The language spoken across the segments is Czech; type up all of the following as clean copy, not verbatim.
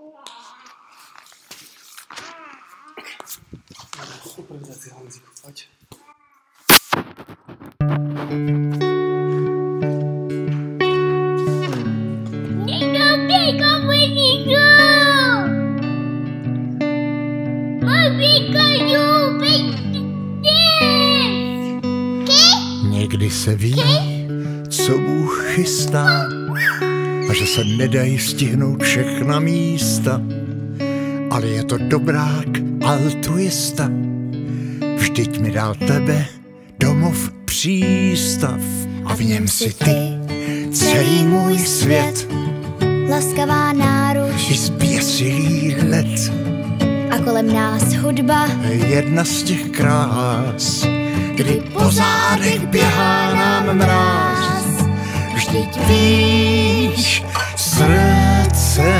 Improvizaci, Honzíku, pojď. Někdy se ví, co Bůh chystá, a že se nedají stihnout všechna místa, ale je to dobrák altruista. Vždyť mi dal tebe domov přístav a v něm si ty celý můj svět, laskavá náruč i zběsilý let a kolem nás hudba, jedna z těch krás, kdy po zádech běhá nám mráz. Vždyť víš, srdce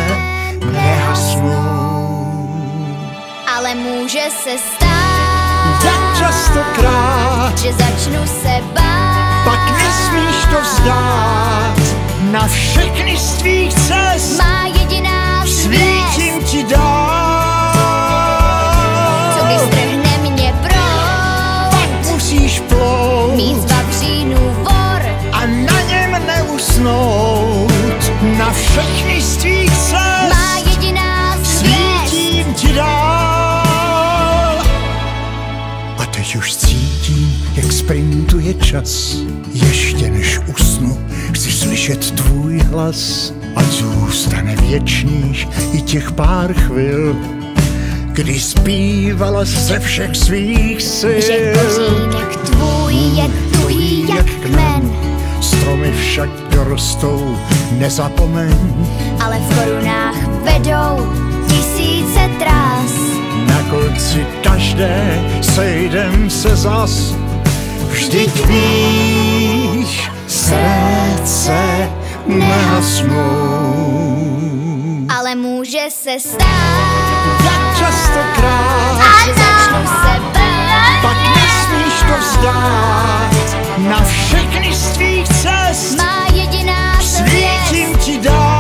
nehasnou, ale může se stát, jak častokrát, že začnu se bát, pak nesmíš to vzdát. Na všechny z tvých cest má jediná svítím zvěst, ti dál. co když strhne mě proud, Pak musíš plout mít z vavřínů vor a na něm neusnout. Na všechny z tvých cest má jediná zvěst. svítím ti dál. A teď už cítím, jak sprintuje čas. Ještě než usnu, chci slyšet tvůj hlas. Ať zůstane věčných i těch pár chvil, kdy zpívala ze všech svých sil. Že kořínek tvůj je tuhý jak kmen, Stromy však dorostou, nezapomeň. ale v korunách vedou tisíce trás. Na konci každé sejdem se zas. Vždyť víš, srdce nehasnou, Ale může se stát, jak častokrát, že začnu se bát, pak nesmíš to vzdát. Na všechny z tvých cest má jediná zvěst, svítím ti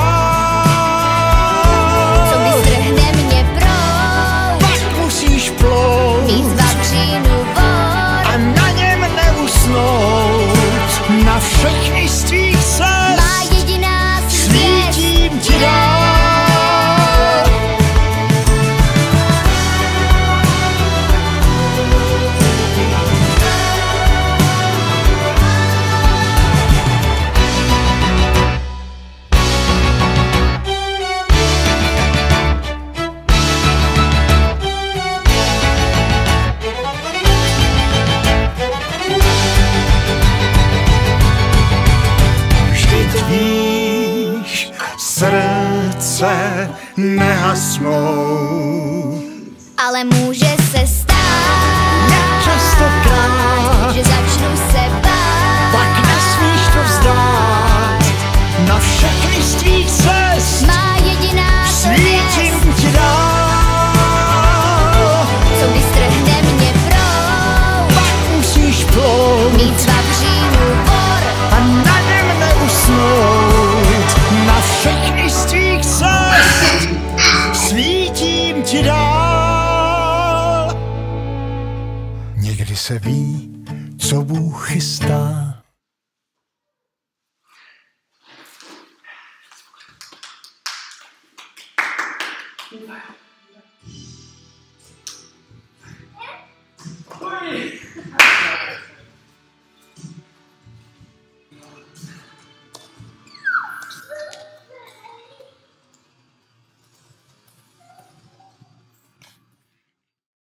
dál. co když strhne mě proud, Pak musíš plout mít z vavřínů vor a na něm neusnout. Na všechny z tvých cest má jediná zvěst. svítím ti dál. Vždyť víš, srdce nehasnou, Ale může se stát, častokrát, že začnu se bát, pak nesmíš to vzdát. Na všechny z tvých cest má jediná svítím zvěst, ti dál. co když strhne mě proud, Pak musíš plout mít z vavřínů vor a na něm neusnout. Na všechny z tvých cest svítím ti dál. Někdy se ví, co Bůh chystá. Wow.